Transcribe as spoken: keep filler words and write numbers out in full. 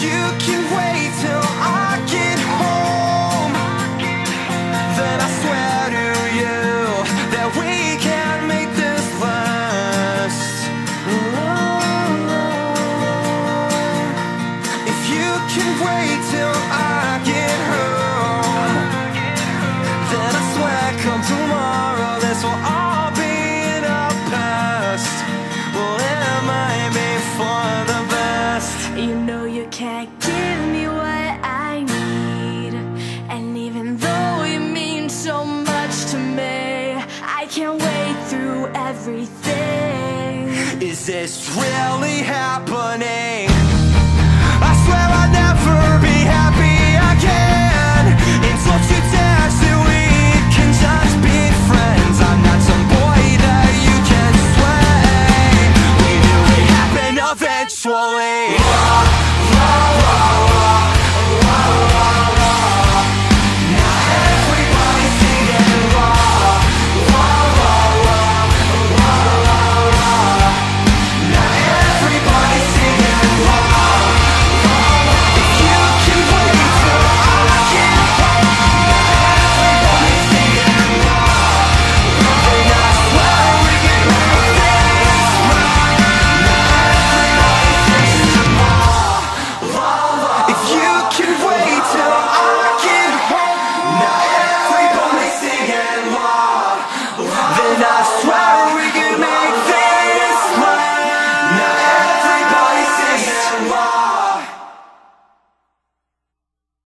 you can wait till I get home, then I swear to you that we can make this last. If you can wait till I get home, then I swear come tomorrow this will all be in our past. Well, it might be for the best. You know you can't give me what I need, and even though you mean so much to me, I can't wait through everything. Is this really happening?